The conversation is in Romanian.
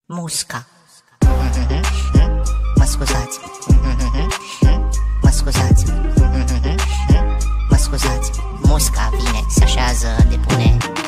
Musca. Mă scuzați. Mă scuzați. Mă scuzați. Musca vine, se așează, depune